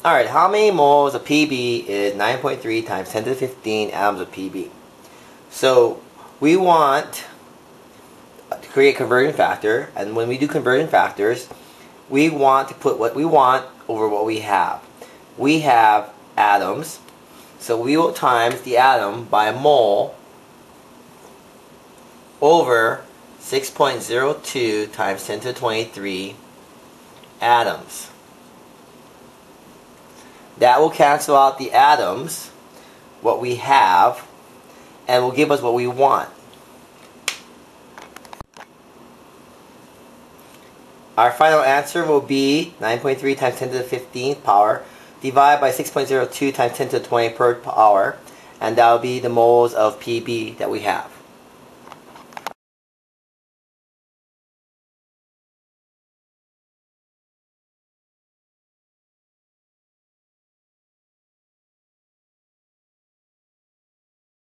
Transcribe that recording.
Alright, how many moles of Pb is 9.3 times 10 to the 15 atoms of Pb? So we want to create a conversion factor, and when we do conversion factors, we want to put what we want over what we have. We have atoms, so we will times the atom by a mole over 6.02 times 10 to the 23 atoms. That will cancel out the atoms, what we have, and will give us what we want. Our final answer will be 9.3 times 10 to the 15th power divided by 6.02 times 10 to the 20 per power, and that will be the moles of Pb that we have.